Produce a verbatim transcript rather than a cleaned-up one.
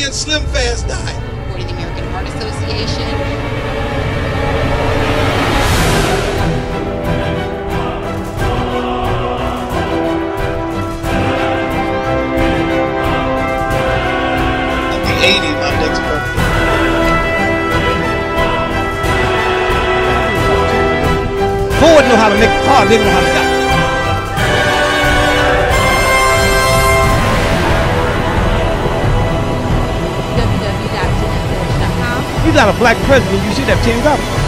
me and Slim Fast died. According to the American Heart Association, eighty, my next birthday. Ford know how to make a car, they know how to stop. w w w dot jim fish dot com. You got a black president, you should have teamed up.